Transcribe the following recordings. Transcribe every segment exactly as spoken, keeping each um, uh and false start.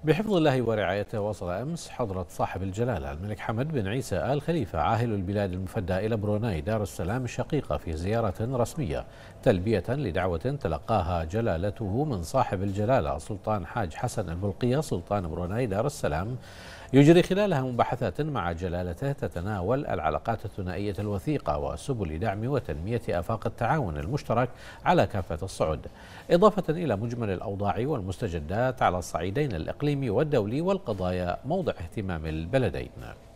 بحفظ الله ورعايته وصل أمس حضرة صاحب الجلالة الملك حمد بن عيسى آل خليفة عاهل البلاد المفدى إلى بروناي دار السلام الشقيقة في زيارة رسمية تلبية لدعوة تلقاها جلالته من صاحب الجلالة السلطان حاج حسن البلقية سلطان بروناي دار السلام، يجري خلالها مباحثات مع جلالته تتناول العلاقات الثنائية الوثيقة وسبل دعم وتنمية آفاق التعاون المشترك على كافة الصعد، إضافة إلى مجمل الأوضاع والمستجدات على الصعيدين الإقليمي والدولي والقضايا موضع اهتمام البلدين.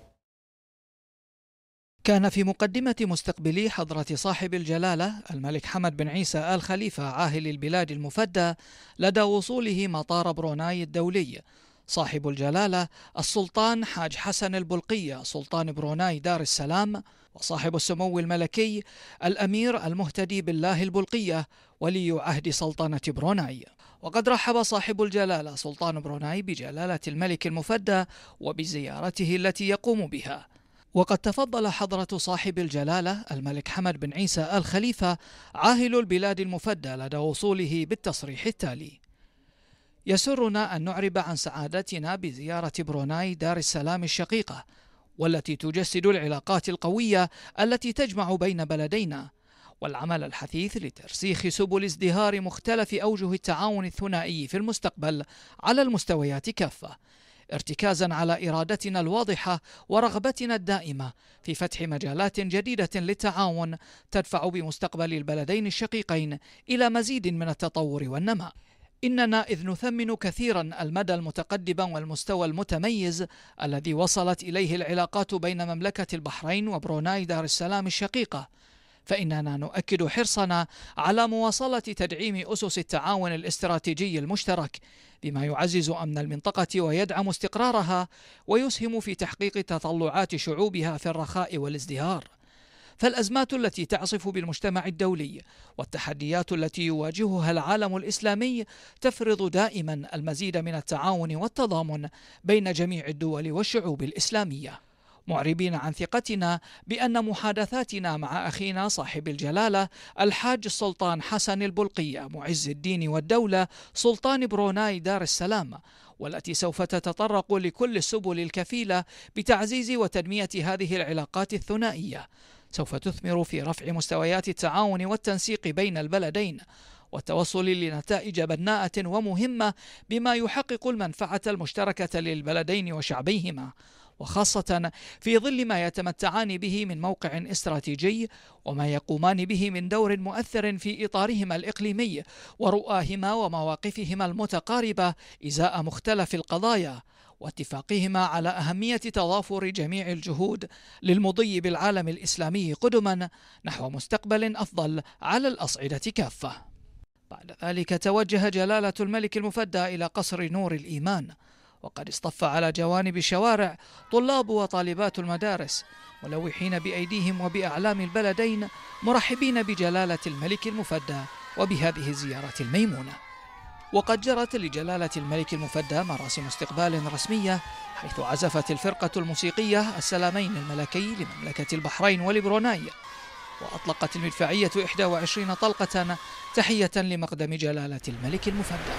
كان في مقدمة مستقبلي حضرة صاحب الجلالة الملك حمد بن عيسى آل خليفة عاهل البلاد المفدى لدى وصوله مطار بروناي الدولي صاحب الجلالة السلطان حاج حسن البلقية سلطان بروناي دار السلام، وصاحب السمو الملكي الأمير المهتدي بالله البلقية ولي عهد سلطنة بروناي. وقد رحب صاحب الجلالة سلطان بروناي بجلالة الملك المفدى وبزيارته التي يقوم بها. وقد تفضل حضرة صاحب الجلالة الملك حمد بن عيسى آل خليفة عاهل البلاد المفدى لدى وصوله بالتصريح التالي: يسرنا أن نعرب عن سعادتنا بزيارة بروناي دار السلام الشقيقة، والتي تجسد العلاقات القوية التي تجمع بين بلدينا، والعمل الحثيث لترسيخ سبل ازدهار مختلف أوجه التعاون الثنائي في المستقبل على المستويات كافة، ارتكازا على إرادتنا الواضحة ورغبتنا الدائمة في فتح مجالات جديدة للتعاون تدفع بمستقبل البلدين الشقيقين إلى مزيد من التطور والنماء. إننا إذ نثمن كثيرا المدى المتقدم والمستوى المتميز الذي وصلت إليه العلاقات بين مملكة البحرين وبروناي دار السلام الشقيقة، فإننا نؤكد حرصنا على مواصلة تدعيم أسس التعاون الاستراتيجي المشترك بما يعزز أمن المنطقة ويدعم استقرارها ويسهم في تحقيق تطلعات شعوبها في الرخاء والازدهار. فالأزمات التي تعصف بالمجتمع الدولي والتحديات التي يواجهها العالم الإسلامي تفرض دائما المزيد من التعاون والتضامن بين جميع الدول والشعوب الإسلامية، معربين عن ثقتنا بأن محادثاتنا مع أخينا صاحب الجلالة الحاج السلطان حسن البلقية معز الدين والدولة سلطان بروناي دار السلام، والتي سوف تتطرق لكل السبل الكفيلة بتعزيز وتنمية هذه العلاقات الثنائية، سوف تثمر في رفع مستويات التعاون والتنسيق بين البلدين والتوصل لنتائج بناءة ومهمة بما يحقق المنفعة المشتركة للبلدين وشعبيهما، وخاصة في ظل ما يتمتعان به من موقع استراتيجي وما يقومان به من دور مؤثر في إطارهما الإقليمي ورؤاهما ومواقفهما المتقاربة إزاء مختلف القضايا، واتفاقهما على أهمية تضافر جميع الجهود للمضي بالعالم الإسلامي قدما نحو مستقبل أفضل على الأصعدة كافة. بعد ذلك توجه جلالة الملك المفدى إلى قصر نور الإيمان، وقد اصطف على جوانب الشوارع طلاب وطالبات المدارس ملوحين بأيديهم وبأعلام البلدين مرحبين بجلالة الملك المفدى وبهذه الزيارة الميمونة. وقد جرت لجلالة الملك المفدى مراسم استقبال رسمية، حيث عزفت الفرقة الموسيقية السلامين الملكي لمملكة البحرين ولبروناي، وأطلقت المدفعية إحدى وعشرين طلقة تحية لمقدم جلالة الملك المفدى.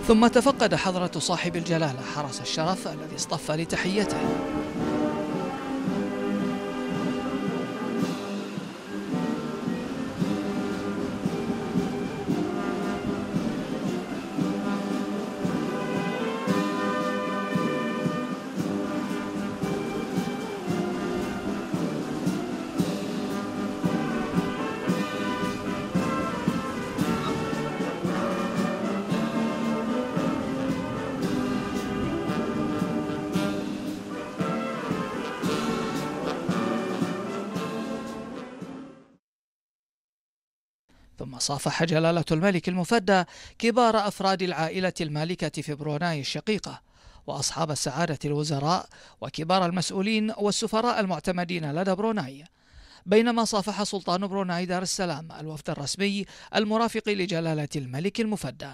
ثم تفقد حضرة صاحب الجلالة حرس الشرف الذي اصطف لتحيته. ثم صافح جلالة الملك المفدى كبار أفراد العائلة المالكة في بروناي الشقيقة وأصحاب السعادة الوزراء وكبار المسؤولين والسفراء المعتمدين لدى بروناي، بينما صافح سلطان بروناي دار السلام الوفد الرسمي المرافق لجلالة الملك المفدى.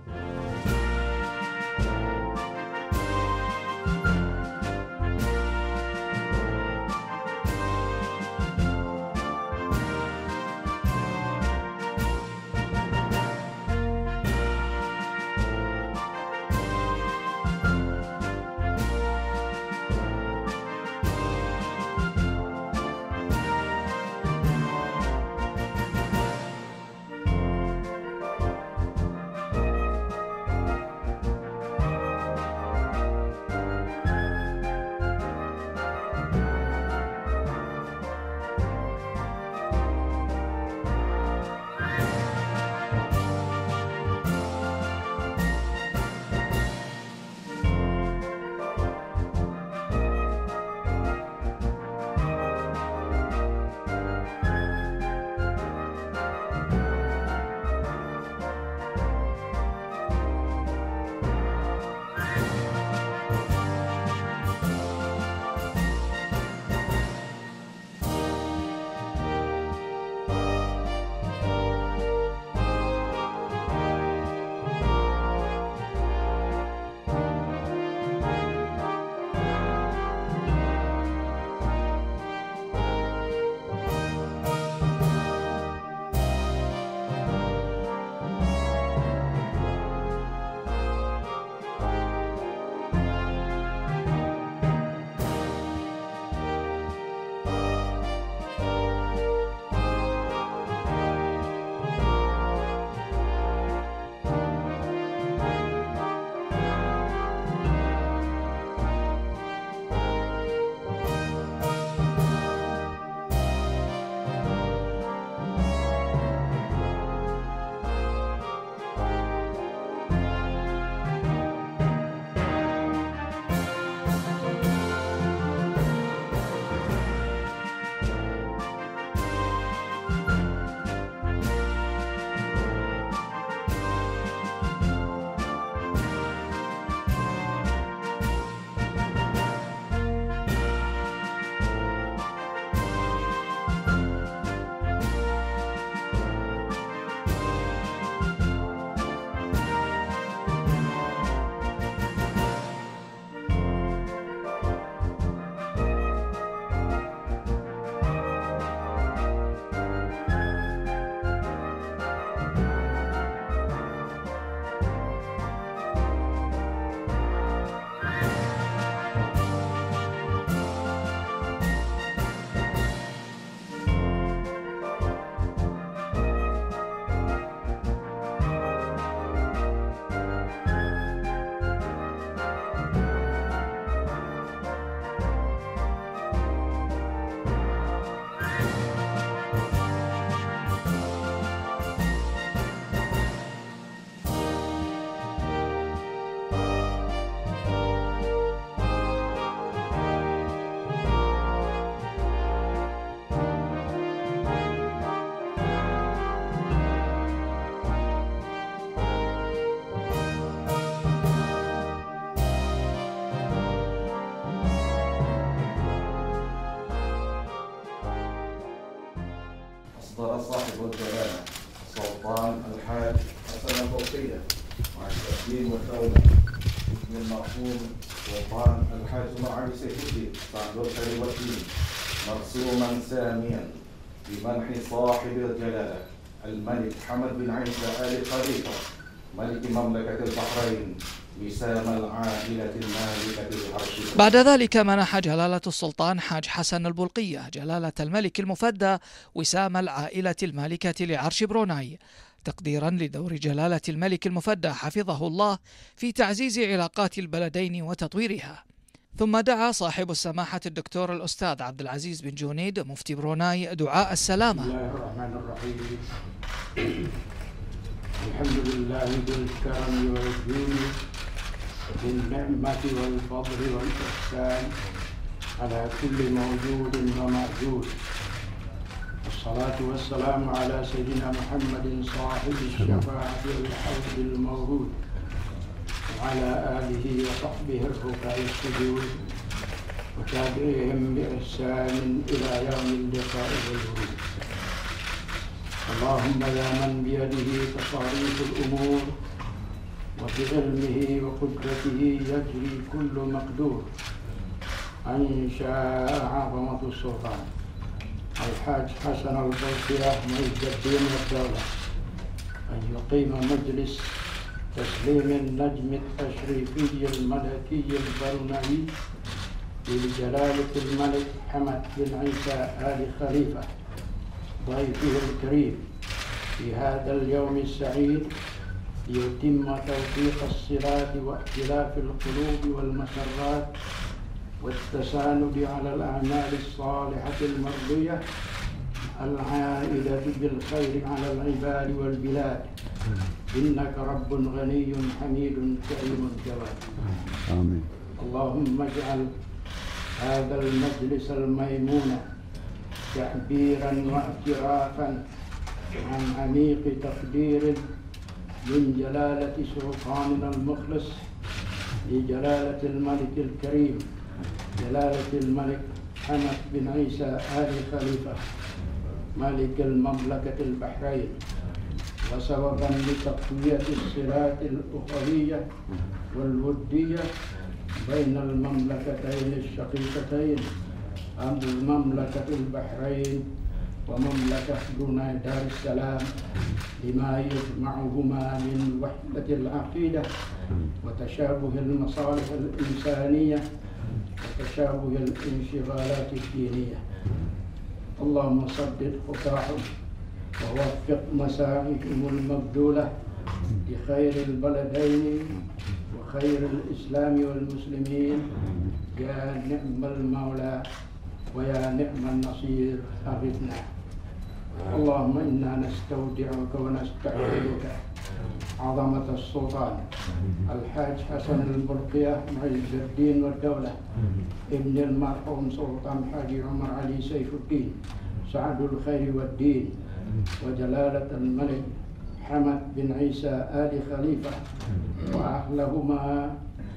أصدر صاحب الجلالة السلطان الحاج حسن البوصية مع التسليم والدولة من المرحوم سلطان الحاج معالي سيف الدين صاحب الخير والدين مرسوما ساميا بمنح صاحب الجلالة الملك حمد بن عيسى آل خليفة ملك مملكة البحرين وسام العائلة المالكة لعرش. بعد ذلك منح جلالة السلطان حاج حسن البلقية جلالة الملك المفدى وسام العائلة المالكة لعرش بروناي، تقديرا لدور جلالة الملك المفدى حفظه الله في تعزيز علاقات البلدين وتطويرها. ثم دعا صاحب السماحة الدكتور الأستاذ عبد العزيز بن جونيد مفتي بروناي دعاء السلامة. بسم الله الرحمن الرحيم. الحمد لله بالكرم والجود بالنعمة والفضل والإحسان على كل موجود وموجود، والصلاة والسلام على سيدنا محمد صاحب الشفاعة والحوض المورود وعلى آله وصحبه الركع السجود وتابعيهم بإحسان إلى يوم اللقاء والورود. اللهم يا من بيده تصاريف الأمور وبعلمه وقدرته يجري كل مقدور، أن شاء عظمة السلطان الحاج حسن البلقية معز الدين والدولة أن يقيم مجلس تسليم النجم التشريفي الملكي البرونائي لجلالة الملك حمد بن عيسى آل خليفة ضيفه الكريم في هذا اليوم السعيد، ليتم توثيق الصلات وائتلاف القلوب والمسرات والتساند على الأعمال الصالحة المرضية العائدة بالخير على العباد والبلاد، إنك رب غني حميد كريم جواد. آمين. اللهم اجعل هذا المجلس الميمون تعبيرا واعترافا عن عميق تقدير من جلالة سلطاننا المخلص لجلالة الملك الكريم جلالة الملك حمد بن عيسى آل خليفة ملك المملكة البحرين، وسببا لتقوية الصلات الأخوية والودية بين المملكتين الشقيقتين المملكة البحرين ومملكة بروناي دار السلام، لما يجمعهما من وحدة العقيدة وتشابه المصالح الإنسانية وتشابه الانشغالات الدينية. اللهم سدد خطاهم ووفق مساعيهم المبذولة لخير البلدين وخير الإسلام والمسلمين، يا نعم المولى ويا نعم النصير أغثنا. اللهم إنا نستودعك ونستحييك عظمة السلطان الحاج حسن البلقية معز الدين والدولة ابن المرحوم سلطان حاجي عمر علي سيف الدين سعد الخير والدين، وجلالة الملك حمد بن عيسى آل خليفة وأهلهما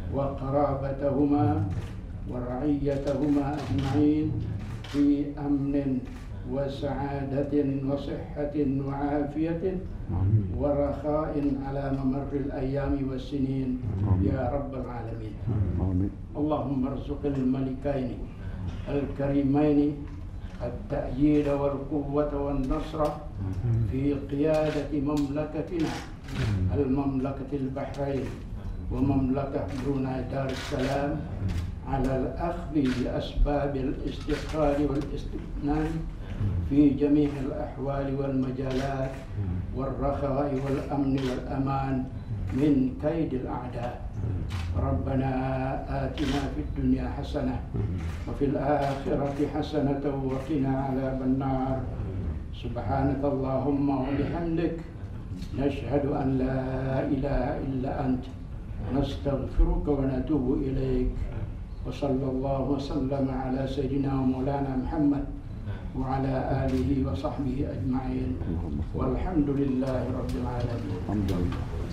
وقرابتهما ورعيتهما أجمعين في أمن وسعادة وصحة وعافية ورخاء على ممر الأيام والسنين يا رب العالمين. اللهم ارزق الملكين الكريمين التأييد والقوة والنصر في قيادة مملكتنا المملكة البحرين ومملكة بروناي دار السلام على الأخذ بأسباب الاستقرار والاستثناء في جميع الأحوال والمجالات والرخاء والأمن والأمان من كيد الأعداء. ربنا آتنا في الدنيا حسنة وفي الآخرة حسنة وقنا عذاب النار. سبحانك اللهم وبحمدك نشهد أن لا إله إلا أنت نستغفرك ونتوب إليك. وصلى الله وسلم على سيدنا ومولانا محمد وعلى آله وصحبه أجمعين والحمد لله رب العالمين.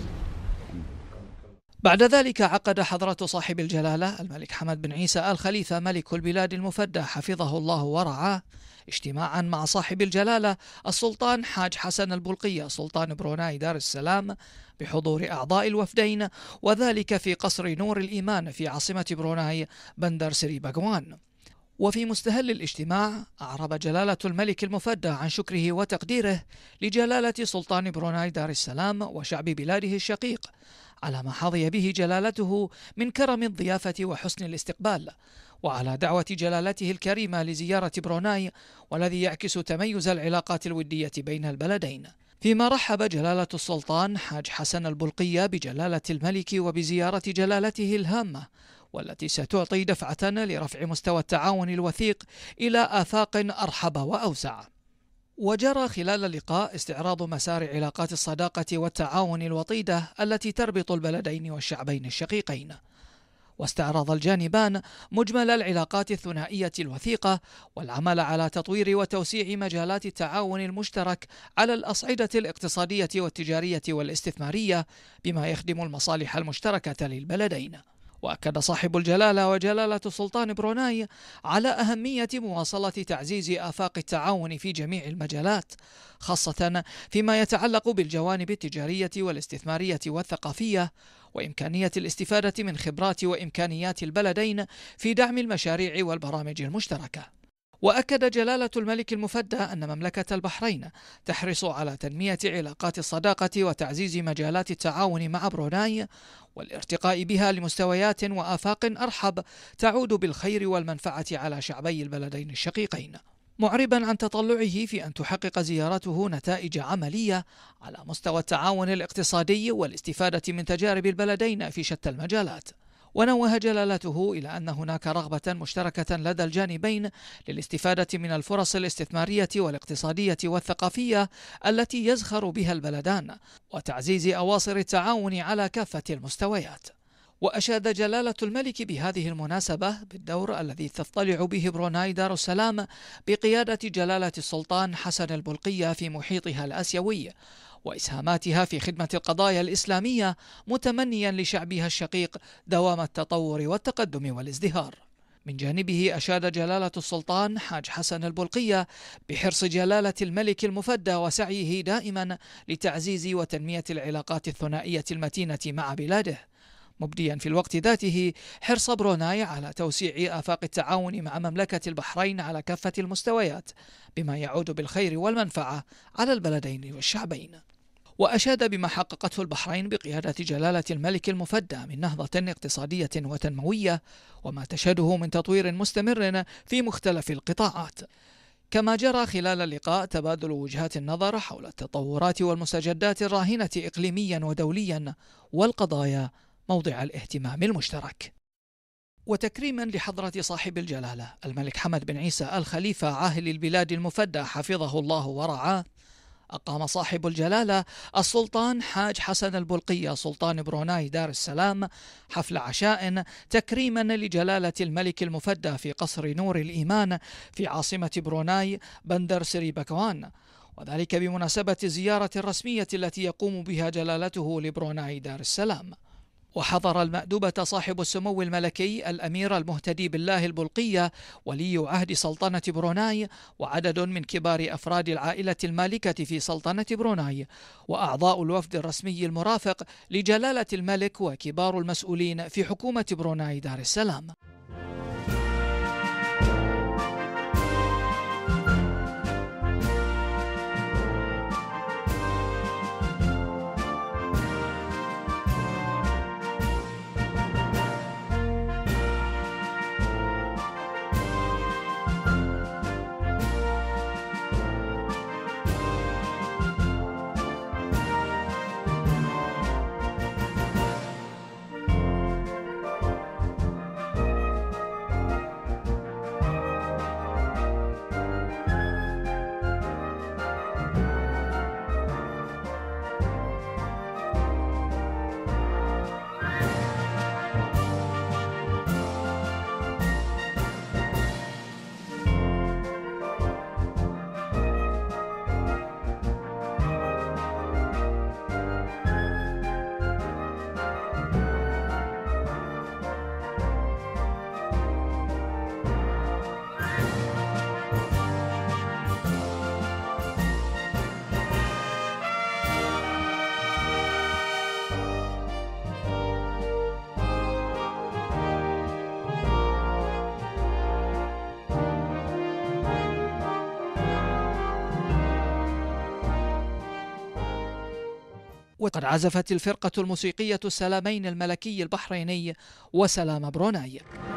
بعد ذلك عقد حضرة صاحب الجلالة الملك حمد بن عيسى آل خليفة ملك البلاد المفدى حفظه الله ورعاه اجتماعا مع صاحب الجلالة السلطان حاج حسن البلقية سلطان بروناي دار السلام بحضور أعضاء الوفدين، وذلك في قصر نور الإيمان في عاصمة بروناي بندر سري باغوان. وفي مستهل الاجتماع أعرب جلالة الملك المفدى عن شكره وتقديره لجلالة سلطان بروناي دار السلام وشعب بلاده الشقيق على ما حظي به جلالته من كرم الضيافة وحسن الاستقبال، وعلى دعوة جلالته الكريمة لزيارة بروناي، والذي يعكس تميز العلاقات الودية بين البلدين. فيما رحب جلالة السلطان حاج حسن البلقية بجلالة الملك وبزيارة جلالته الهامة، والتي ستعطي دفعة لرفع مستوى التعاون الوثيق إلى آفاق أرحب وأوسع. وجرى خلال اللقاء استعراض مسار علاقات الصداقة والتعاون الوطيدة التي تربط البلدين والشعبين الشقيقين. واستعرض الجانبان مجمل العلاقات الثنائية الوثيقة والعمل على تطوير وتوسيع مجالات التعاون المشترك على الأصعدة الاقتصادية والتجارية والاستثمارية بما يخدم المصالح المشتركة للبلدين. وأكد صاحب الجلالة وجلالة السلطان بروناي على أهمية مواصلة تعزيز آفاق التعاون في جميع المجالات، خاصة فيما يتعلق بالجوانب التجارية والاستثمارية والثقافية، وإمكانية الاستفادة من خبرات وإمكانيات البلدين في دعم المشاريع والبرامج المشتركة. وأكد جلالة الملك المفدى أن مملكة البحرين تحرص على تنمية علاقات الصداقة وتعزيز مجالات التعاون مع بروناي والارتقاء بها لمستويات وآفاق أرحب تعود بالخير والمنفعة على شعبي البلدين الشقيقين، معربا عن تطلعه في أن تحقق زيارته نتائج عملية على مستوى التعاون الاقتصادي والاستفادة من تجارب البلدين في شتى المجالات. ونوه جلالته إلى أن هناك رغبة مشتركة لدى الجانبين للاستفادة من الفرص الاستثمارية والاقتصادية والثقافية التي يزخر بها البلدان، وتعزيز أواصر التعاون على كافة المستويات. وأشاد جلالة الملك بهذه المناسبة بالدور الذي تضطلع به بروناي دار السلام بقيادة جلالة السلطان حسن البلقية في محيطها الآسيوي وإسهاماتها في خدمة القضايا الإسلامية، متمنيا لشعبها الشقيق دوام التطور والتقدم والازدهار. من جانبه أشاد جلالة السلطان حاج حسن البلقية بحرص جلالة الملك المفدى وسعيه دائما لتعزيز وتنمية العلاقات الثنائية المتينة مع بلاده، مبديا في الوقت ذاته حرص بروناي على توسيع آفاق التعاون مع مملكة البحرين على كافة المستويات بما يعود بالخير والمنفعة على البلدين والشعبين. وأشاد بما حققته البحرين بقيادة جلالة الملك المفدى من نهضة اقتصادية وتنموية، وما تشهده من تطوير مستمر في مختلف القطاعات. كما جرى خلال اللقاء تبادل وجهات النظر حول التطورات والمستجدات الراهنة إقليميا ودوليا والقضايا موضع الاهتمام المشترك. وتكريما لحضرة صاحب الجلالة الملك حمد بن عيسى آل خليفة عاهل البلاد المفدى حفظه الله ورعاه، أقام صاحب الجلالة السلطان حاج حسن البلقية سلطان بروناي دار السلام حفل عشاء تكريما لجلالة الملك المفدى في قصر نور الإيمان في عاصمة بروناي بندر سري بكوان، وذلك بمناسبة الزيارة الرسمية التي يقوم بها جلالته لبروناي دار السلام. وحضر المأدوبة صاحب السمو الملكي الأمير المهتدي بالله البلقية ولي عهد سلطنة بروناي، وعدد من كبار أفراد العائلة المالكة في سلطنة بروناي، وأعضاء الوفد الرسمي المرافق لجلالة الملك وكبار المسؤولين في حكومة بروناي دار السلام. وقد عزفت الفرقة الموسيقية السلامين الملكي البحريني وسلام بروناي.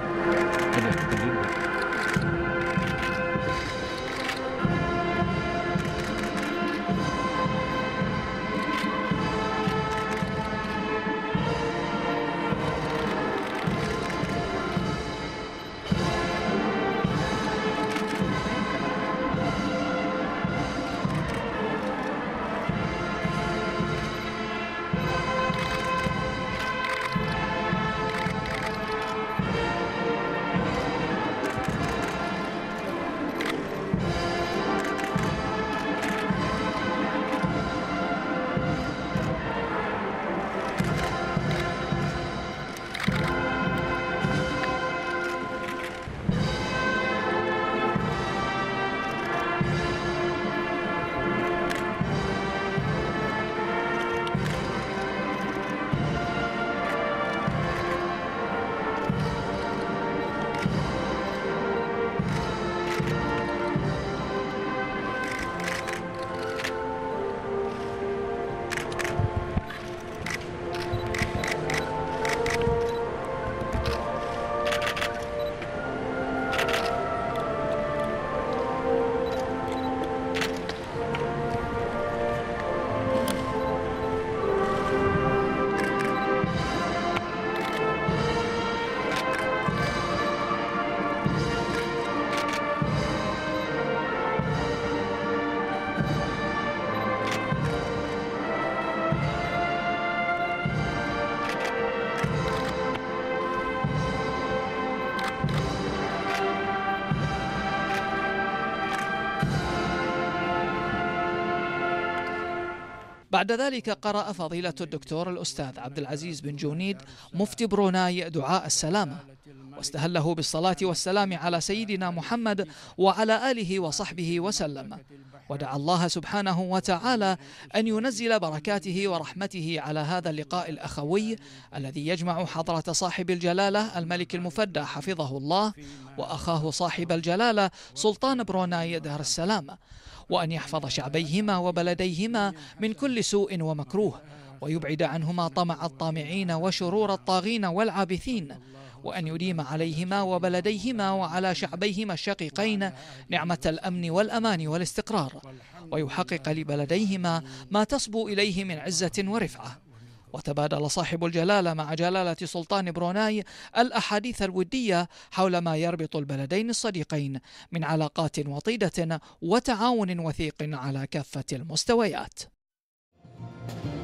بعد ذلك قرأ فضيلة الدكتور الأستاذ عبد العزيز بن جونيد مفتي بروناي دعاء السلامة، واستهله بالصلاة والسلام على سيدنا محمد وعلى آله وصحبه وسلم، ودعا الله سبحانه وتعالى أن ينزل بركاته ورحمته على هذا اللقاء الأخوي الذي يجمع حضرة صاحب الجلالة الملك المفدى حفظه الله وأخاه صاحب الجلالة سلطان بروناي دار السلام، وأن يحفظ شعبيهما وبلديهما من كل سوء ومكروه، ويبعد عنهما طمع الطامعين وشرور الطاغين والعابثين، وأن يديم عليهما وبلديهما وعلى شعبيهما الشقيقين نعمة الأمن والأمان والاستقرار، ويحقق لبلديهما ما تصبو إليه من عزة ورفعة. وتبادل صاحب الجلالة مع جلالة سلطان بروناي الأحاديث الودية حول ما يربط البلدين الصديقين من علاقات وطيدة وتعاون وثيق على كافة المستويات.